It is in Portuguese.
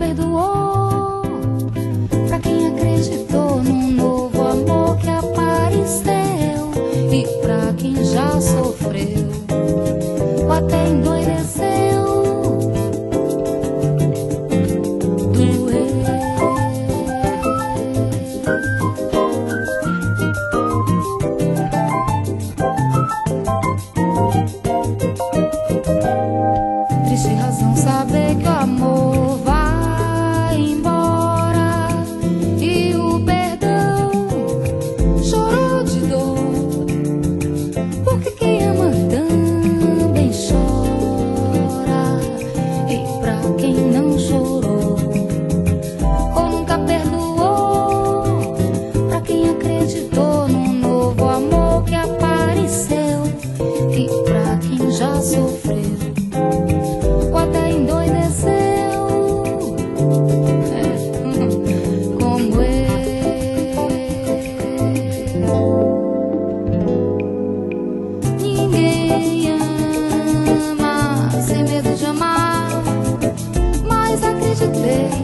perdoou, pra quem acreditou num novo amor que apareceu, e pra quem já sofreu ou até endoideceu. Triste razão saber que o amor vai embora e o perdão chorou de dor, porque quem ama também chora, e pra quem não chorou ou nunca perdoou, pra quem acreditou num novo amor que apareceu, e pra quem já sofreu ou até endoideceu, como eu. Ninguém ama sem medo de amar, mas acreditei